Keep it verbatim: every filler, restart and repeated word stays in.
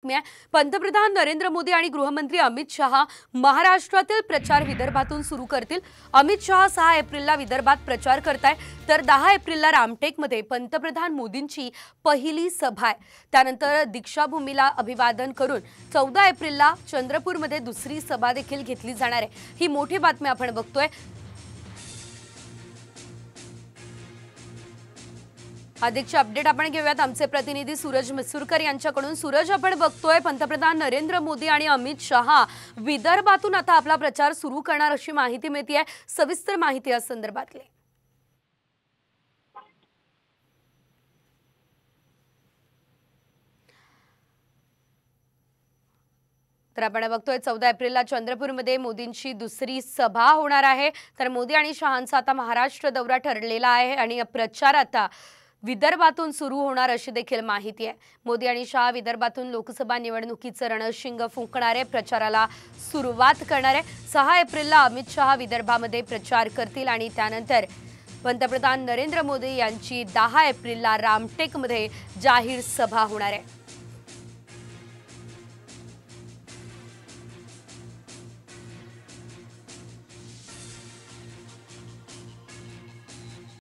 बातमी आहे। पंतप्रधान नरेंद्र मोदी आणि गृहमंत्री अमित शहा महाराष्ट्रातील प्रचार विदर्भातून सुरू करतील। अमित शहा सहा एप्रिलला विदर्भात प्रचार करताय, तर दहा एप्रिलला रामटेकमध्ये पंतप्रधान मोदींची पहिली सभा आहे। त्यानंतर दीक्षाभूमीला अभिवादन करून चौदा एप्रिलला चंद्रपूरमध्ये दुसरी सभा देखील घेतली जाणार आहे। ही मोठी बातमी आपण बघतोय। अधिकचे अपडेट आपण घेऊयात आमचे प्रतिनिधी सूरज मिसुरकर यांच्याकडून। सूरज, आपण बघतोय पंतप्रधान नरेंद्र मोदी आणि अमित शहा विदर्भातून आता आपला प्रचार सुरू करणार अशी माहिती मिळते आहे। सविस्तर माहिती या संदर्भातली। तर आपण बघतोय चौदा एप्रिलला चंद्रपूरमध्ये मोदींची दुसरी सभा होणार आहे। तर मोदी आणि शहांचा आता महाराष्ट्र दौरा ठरलेला आहे आणि प्रचार आता विदर्भातून सुरू होणार अशी देखील माहिती आहे। मोदी आणि शहा विदर्भातून लोकसभा निवडणुकीचं रणशिंग फुंकणारे प्रचाराला सुरुवात करणार आहे। सहा एप्रिलला अमित शहा विदर्भामध्ये प्रचार करतील आणि त्यानंतर पंतप्रधान नरेंद्र मोदी यांची दहा एप्रिलला रामटेकमध्ये जाहीर सभा होणार आहे।